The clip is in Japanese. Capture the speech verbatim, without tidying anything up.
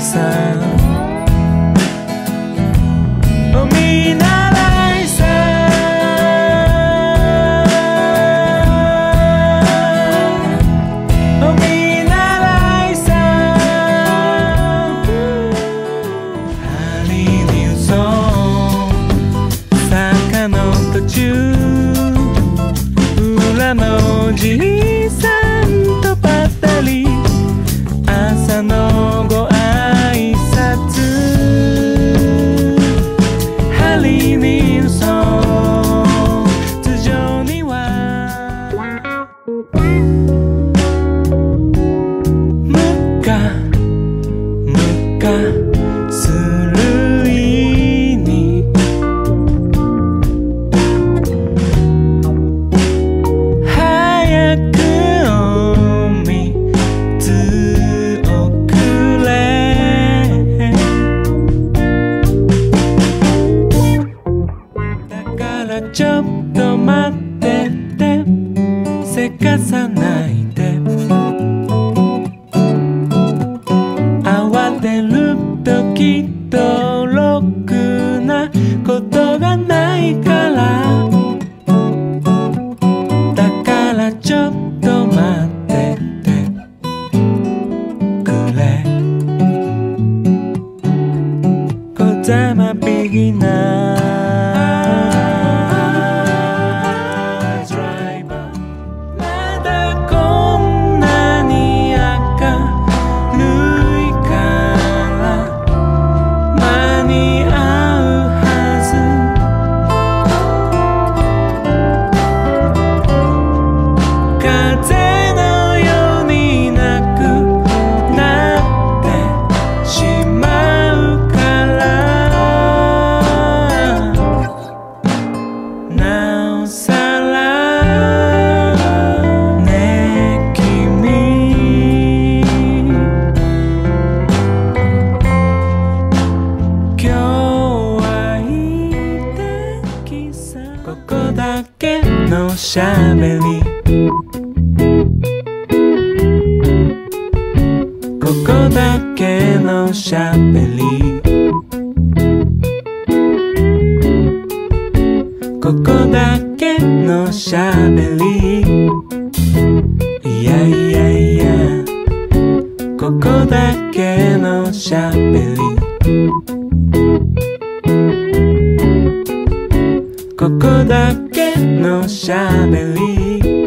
さお見習いさお見習いさ針に嘘坂の途中裏のおじいさんとばったり朝のご挨拶針に嘘頭上にはむかむかする意に早くお水をくれだからちょっと待っててせかさないで慌てるときっとろくなことがないからだからちょっと待っててくれCause I'm a beginner driver まだこんなに明るいから間に合うはず風のようになくなってしまうからなおさらね君今日はいい天気さここだけのしゃべりここだけのしゃべりここだけのしゃべりいやいやいやここだけのしゃべりここだけのしゃべり